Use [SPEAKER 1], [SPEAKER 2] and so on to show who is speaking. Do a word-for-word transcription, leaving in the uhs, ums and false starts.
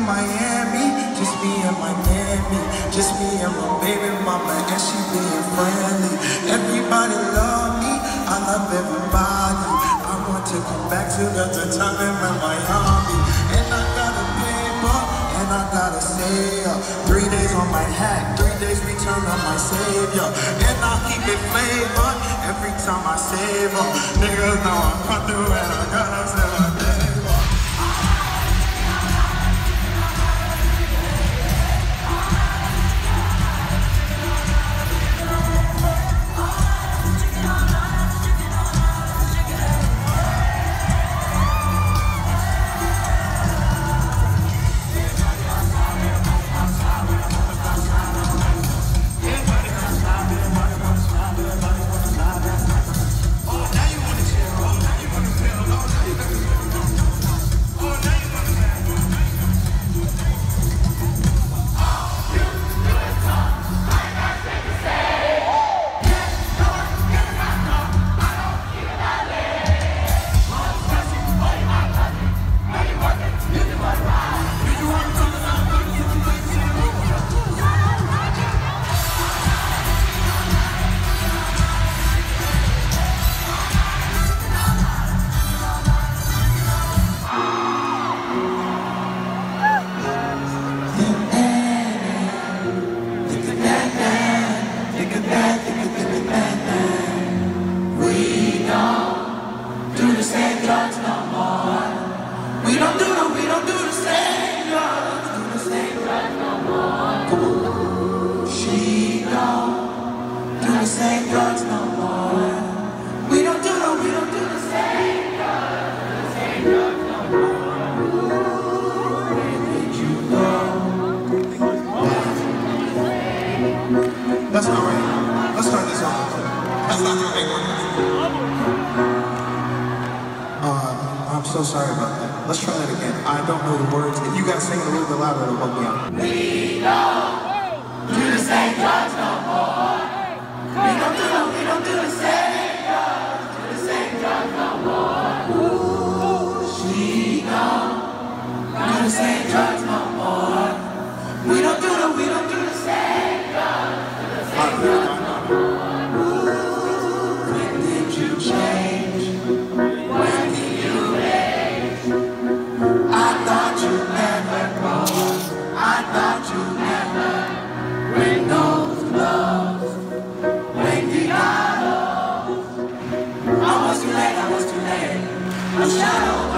[SPEAKER 1] Miami, just me and my Miami, just me and my baby mama, and she being friendly. Everybody love me, I love everybody. I want to come back to the time in Miami, and I got a paper, and I gotta say, uh, three days on my hat, three days return on my savior, and I keep it flavored every time I save her. Niggas know I come through and I gotta say my neighbor. Same drugs no more. We don't do no, we don't do the same drugs, do the same drugs no more. Where did you go? That's not right. Let's start this off. That's not gonna make one. Uh, I'm so sorry about that. Let's try that again. I don't know the words. If you guys sing it a little bit louder, it'll help me out. We don't do the same drugs no more. We don't do no, we don't do the same drugs, do the same drugs no more. Ooh, she don't do the same drugs no more. We don't do no, we don't do the same drugs, do the same drugs no more. Ooh, when did you change? When did you age? I thought you never grow. I thought you never bring those gloves. I was too late, I was too late. A shadow.